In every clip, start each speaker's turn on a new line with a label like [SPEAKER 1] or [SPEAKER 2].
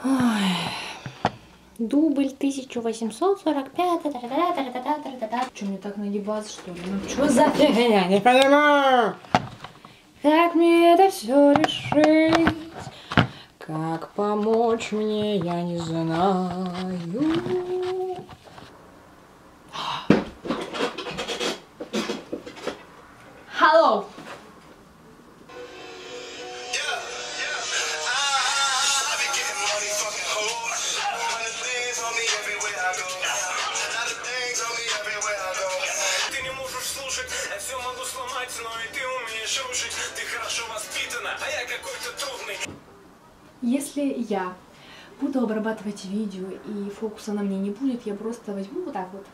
[SPEAKER 1] Ой. Дубль 1845. Что, мне так нагибаться, что ли? Ну что за фигня? Не понимаю. Как мне это все решить? Как помочь мне, я не знаю. Hello.
[SPEAKER 2] Ты не можешь слушать, я все могу сломать, но и ты умеешь рушить. Ты хорошо воспитана, а я какой-то трудный.
[SPEAKER 1] Если я буду обрабатывать видео и фокуса на мне не будет, я просто возьму вот так вот.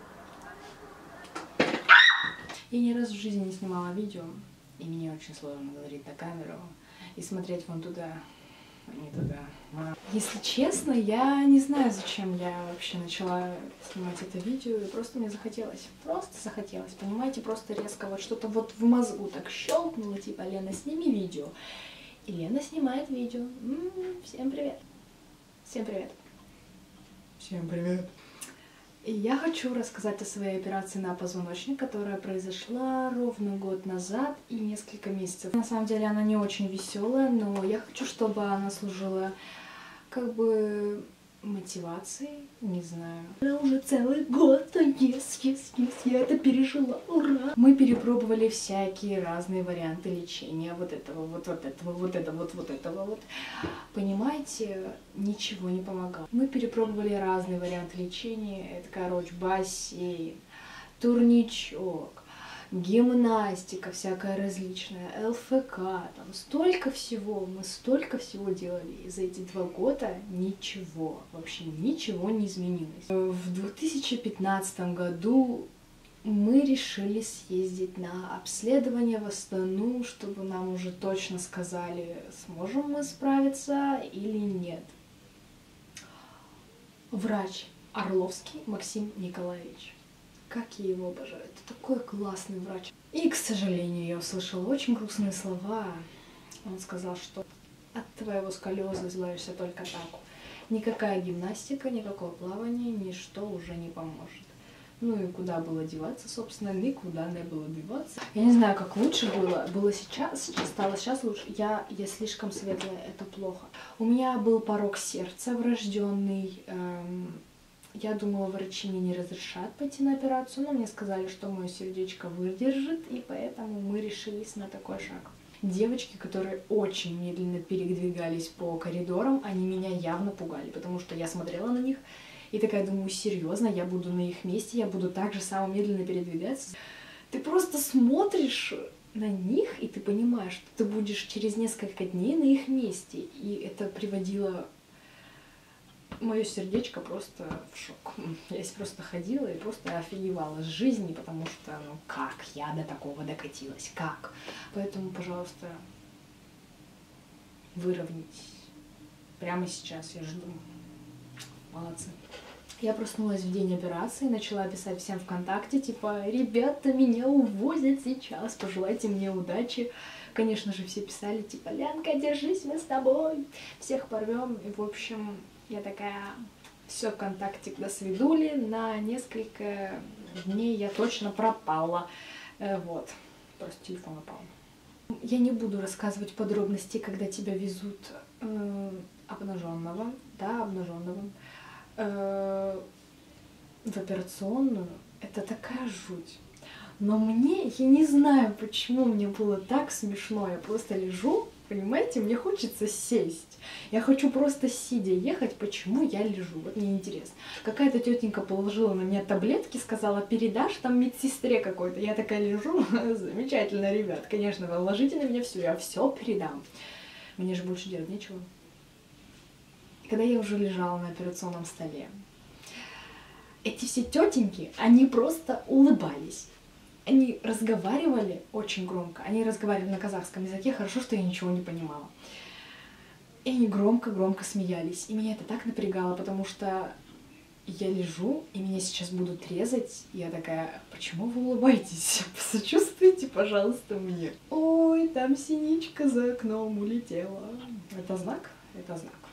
[SPEAKER 1] Я ни разу в жизни не снимала видео, и мне очень сложно говорить на камеру и смотреть вон туда, а не туда. Если честно, я не знаю, зачем я вообще начала снимать это видео, и просто мне захотелось. Просто захотелось, понимаете, просто резко вот что-то вот в мозгу так щелкнуло, типа, Лена, сними видео. И Лена снимает видео. Всем привет. Всем привет. Всем привет. И я хочу рассказать о своей операции на позвоночник, которая произошла ровно год назад и несколько месяцев. На самом деле она не очень веселая, но я хочу, чтобы она служила как бы мотивацией, не знаю. Уже целый год, я это пережила, ура! Мы перепробовали всякие разные варианты лечения, вот этого, вот этого, вот этого. Понимаете, ничего не помогало. Мы перепробовали разные варианты лечения, это, короче, бассейн, турничок, гимнастика всякая различная, ЛФК, там столько всего, мы столько всего делали. И за эти 2 года ничего, вообще ничего не изменилось. В 2015 году мы решили съездить на обследование в Астану, чтобы нам уже точно сказали, сможем мы справиться или нет. Врач Орловский Максим Николаевич. Как я его обожаю, это такой классный врач. И, к сожалению, я услышала очень грустные слова. Он сказал, что от твоего сколиоза избавишься только так. Никакая гимнастика, никакое плавание, ничто уже не поможет. Ну и куда было деваться, собственно, никуда не было деваться. Я не знаю, как лучше было сейчас, стало сейчас лучше. Я слишком светлая, это плохо. У меня был порок сердца врожденный. Я думала, врачи мне не разрешат пойти на операцию, но мне сказали, что мое сердечко выдержит, и поэтому мы решились на такой шаг. Девочки, которые очень медленно передвигались по коридорам, они меня явно пугали, потому что я смотрела на них и такая думаю, серьезно, я буду на их месте, я буду так же само медленно передвигаться. Ты просто смотришь на них, и ты понимаешь, что ты будешь через несколько дней на их месте, и это приводило мое сердечко просто в шок. Я просто ходила и просто офигевала с жизни, потому что, ну как я до такого докатилась, как? Поэтому, пожалуйста, выровняйтесь. Прямо сейчас я жду. Молодцы. Я проснулась в день операции, начала писать всем ВКонтакте, типа, ребята, меня увозят сейчас, пожелайте мне удачи. Конечно же, все писали, типа, Ленка, держись, мы с тобой, всех порвем. И, в общем, я такая, все, контактик до свидули, на несколько дней я точно пропала. Вот, просто телефон упал. Я не буду рассказывать подробности, когда тебя везут обнаженного, да, обнаженного, в операционную. Это такая жуть. Но мне, я не знаю, почему мне было так смешно. Я просто лежу, понимаете, мне хочется сесть. Я хочу просто сидя ехать, почему я лежу. Вот мне интересно. Какая-то тетенька положила на меня таблетки, сказала, передашь там медсестре какой-то. Я такая лежу, замечательно, ребят. Конечно, вы ложите на меня все, я все передам. Мне же больше делать нечего. И когда я уже лежала на операционном столе, эти все тетеньки, они просто улыбались. Они разговаривали очень громко. Они разговаривали на казахском языке, хорошо, что я ничего не понимала. И они громко-громко смеялись. И меня это так напрягало, потому что я лежу, и меня сейчас будут резать. И я такая, почему вы улыбаетесь? Посочувствуйте, пожалуйста, мне. Ой, там синичка за окном улетела. Это знак? Это знак.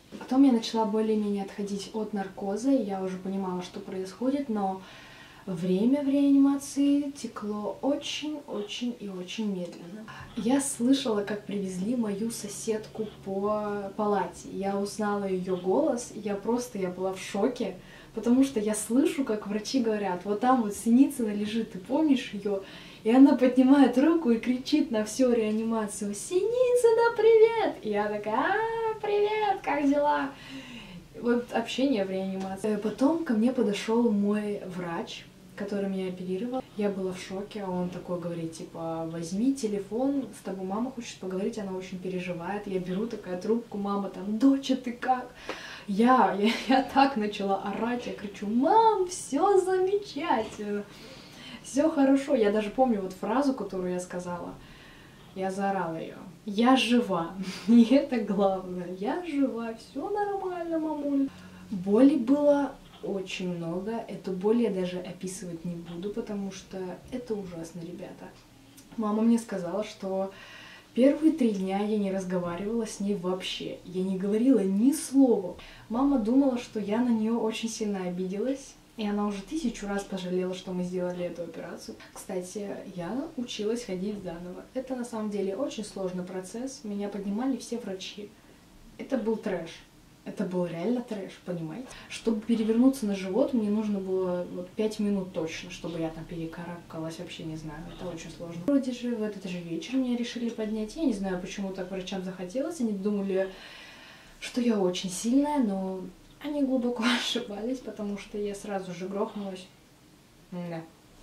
[SPEAKER 1] Потом я начала более-менее отходить от наркоза, и я уже понимала, что происходит, но время в реанимации текло очень-очень и очень медленно. Я слышала, как привезли мою соседку по палате. Я узнала ее голос, и я была в шоке, потому что я слышу, как врачи говорят: вот там вот Синицына лежит, ты помнишь ее? И она поднимает руку и кричит на всю реанимацию: «Синицына, привет!» И я такая: привет, как дела?» Вот общение в реанимации. Потом ко мне подошел мой врач, который меня оперировал. Я была в шоке, а он такой говорит, типа: возьми телефон, с тобой мама хочет поговорить, она очень переживает. Я беру такая трубку, мама там: доча, ты как? Я так начала орать, я кричу: мам, все замечательно, все хорошо. Я даже помню вот фразу, которую я сказала. Я заорала ее: я жива, и это главное, я жива, все нормально, мамуль. Боли было очень много, эту боль я даже описывать не буду, потому что это ужасно, ребята. Мама мне сказала, что первые 3 дня я не разговаривала с ней вообще, я не говорила ни слова. Мама думала, что я на нее очень сильно обиделась, и она уже 1000 раз пожалела, что мы сделали эту операцию. Кстати, я училась ходить заново. Это на самом деле очень сложный процесс, меня поднимали все врачи. Это был трэш. Это был реально трэш, понимаете? Чтобы перевернуться на живот, мне нужно было вот 5 минут точно, чтобы я там перекарабкалась, вообще не знаю, это очень сложно. Вроде же в этот же вечер меня решили поднять, я не знаю, почему так врачам захотелось, они думали, что я очень сильная, но они глубоко ошибались, потому что я сразу же грохнулась. Да.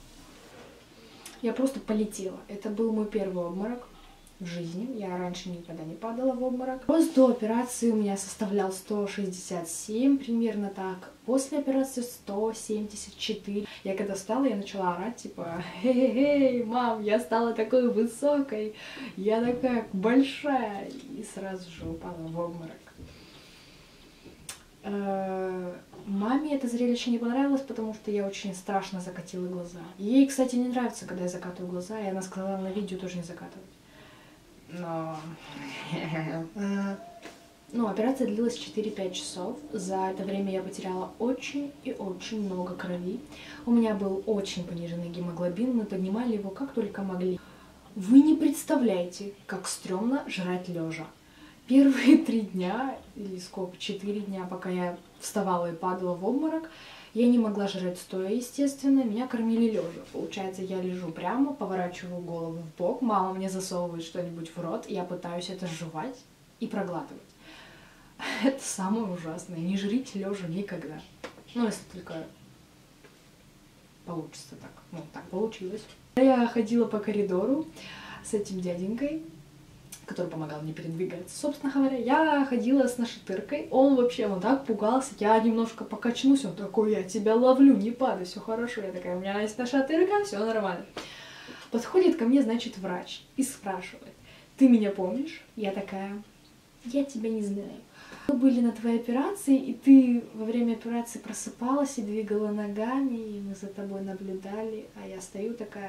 [SPEAKER 1] Я просто полетела, это был мой первый обморок в жизни. Я раньше никогда не падала в обморок. Рост до операции у меня составлял 167, примерно так. После операции 174. Я когда встала, я начала орать, типа: «Эй, мам, я стала такой высокой, я такая большая». И сразу же упала в обморок. Маме это зрелище не понравилось, потому что я очень страшно закатила глаза. Ей, кстати, не нравится, когда я закатываю глаза, и она сказала на видео тоже не закатывать. Но операция длилась 4-5 часов. За это время я потеряла очень и очень много крови. У меня был очень пониженный гемоглобин, мы поднимали его как только могли. Вы не представляете, как стрёмно жрать лежа. Первые 3 дня, или сколько, 4 дня, пока я вставала и падала в обморок, я не могла жрать стоя, естественно, меня кормили лежа. Получается, я лежу прямо, поворачиваю голову в бок, мама мне засовывает что-нибудь в рот, и я пытаюсь это жевать и проглатывать. Это самое ужасное. Не жрите лежа никогда. Ну, если только получится так. Ну, так получилось. Я ходила по коридору с этим дяденькой, который помогал мне передвигаться. Собственно говоря, я ходила с нашатыркой, он вообще вот так пугался, я немножко покачнусь, он такой: я тебя ловлю, не падай, все хорошо. Я такая: у меня есть нашатырка, все нормально. Подходит ко мне, значит, врач и спрашивает: ты меня помнишь? Я такая: я тебя не знаю. Мы были на твоей операции, и ты во время операции просыпалась и двигала ногами, и мы за тобой наблюдали, а я стою такая: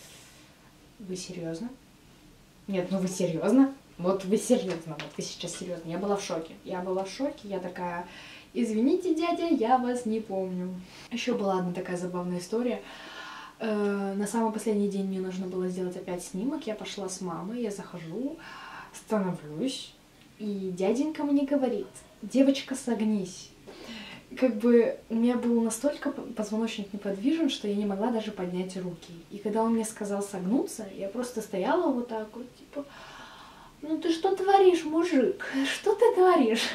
[SPEAKER 1] вы серьезно? Нет, ну вы серьезно? Вот вы серьезно, вот вы сейчас серьезно. Я была в шоке. Я такая: извините, дядя, я вас не помню. Еще была одна такая забавная история. На самый последний день мне нужно было сделать опять снимок. Я пошла с мамой, я захожу, становлюсь, и дяденька мне говорит: девочка, согнись. Как бы у меня был настолько позвоночник неподвижен, что я не могла даже поднять руки. И когда он мне сказал согнуться, я просто стояла вот так вот, типа: ну ты что творишь, мужик? Что ты творишь?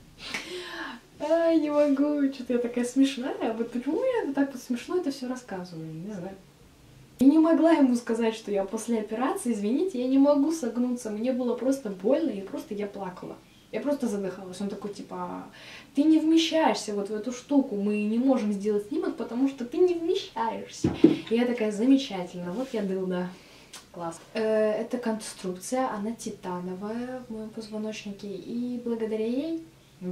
[SPEAKER 1] Ай, не могу, что-то я такая смешная. Вот почему я вот так вот смешно это все рассказываю, не знаю. Я не могла ему сказать, что я после операции, извините, я не могу согнуться. Мне было просто больно, и я плакала. Я просто задыхалась. Он такой, типа: ты не вмещаешься вот в эту штуку, мы не можем сделать снимок, потому что ты не вмещаешься. И я такая: замечательно, вот я дылда. Класс. Эта конструкция, она титановая в моем позвоночнике, и благодаря ей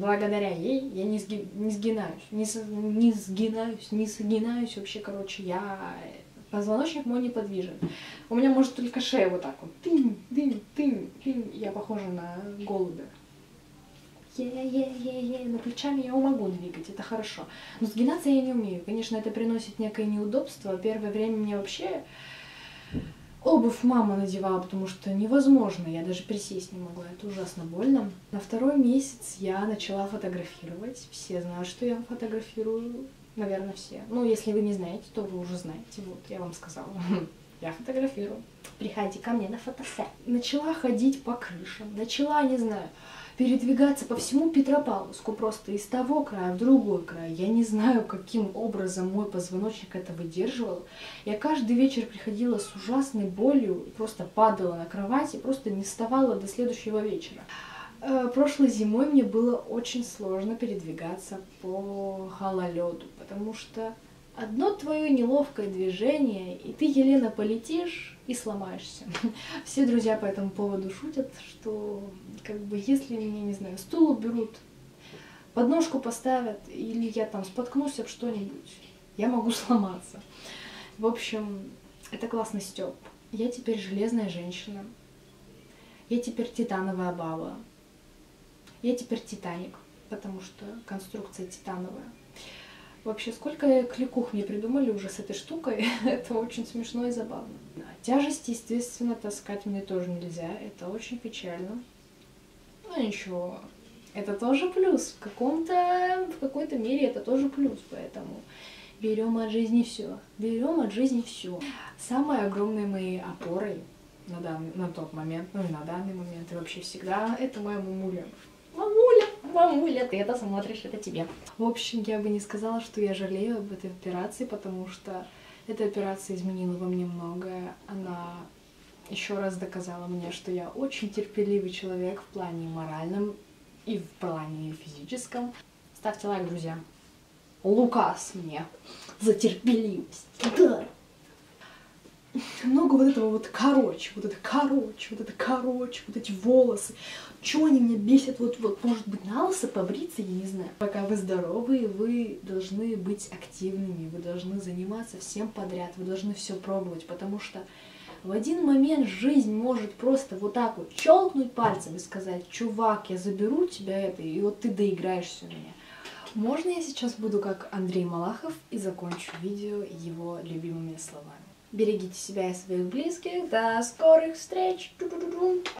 [SPEAKER 1] я не сгинаюсь, вообще, короче, позвоночник мой неподвижен. У меня может только шея вот так вот, тынь, тынь, тынь, тынь. Я похожа на голубя. но плечами я могу двигать, это хорошо. Но сгинаться я не умею. Конечно, это приносит некое неудобство. Первое время мне вообще обувь мама надевала, потому что невозможно, я даже присесть не могла, это ужасно больно. На второй месяц я начала фотографировать. Все знают, что я фотографирую, наверное, все. Ну, если вы не знаете, то вы уже знаете, вот, я вам сказала. Я фотографирую. Приходи ко мне на фотосет. Начала ходить по крышам, начала, не знаю, передвигаться по всему Петропавловску, просто из того края в другой край. Я не знаю, каким образом мой позвоночник это выдерживал. Я каждый вечер приходила с ужасной болью, просто падала на кровати, просто не вставала до следующего вечера. Прошлой зимой мне было очень сложно передвигаться по гололеду, потому что одно твое неловкое движение, и ты, Елена, полетишь и сломаешься. Все друзья по этому поводу шутят, что как бы если мне, не знаю, стул уберут, подножку поставят, или я там споткнусь об что-нибудь, я могу сломаться. В общем, это классный стёб. Я теперь железная женщина. Я теперь титановая баба. Я теперь Титаник, потому что конструкция титановая. Вообще, сколько кликух мне придумали уже с этой штукой, это очень смешно и забавно. Тяжесть, естественно, таскать мне тоже нельзя, это очень печально. Ну ничего, это тоже плюс, в какой-то мере это тоже плюс, поэтому берем от жизни все, берем от жизни все. Самой огромной моей опорой на тот момент, ну и на данный момент, и вообще всегда, это моя мамуля. Мамуля, ты это смотришь, это тебе. В общем, я бы не сказала, что я жалею об этой операции, потому что эта операция изменила во мне многое. Она еще раз доказала мне, что я очень терпеливый человек в плане моральном и в плане физическом. Ставьте лайк, друзья. Лукас мне за терпеливость. Да. Много вот этого вот короче, вот эти волосы. Чего они меня бесят? Вот, может быть, на лысо побриться, я не знаю. Пока вы здоровы, вы должны быть активными, вы должны заниматься всем подряд, вы должны все пробовать, потому что в один момент жизнь может просто вот так вот щелкнуть пальцем и сказать: чувак, я заберу тебя это, и вот ты доиграешься у меня. Можно я сейчас буду как Андрей Малахов и закончу видео его любимыми словами? Берегите себя и своих близких. До скорых встреч!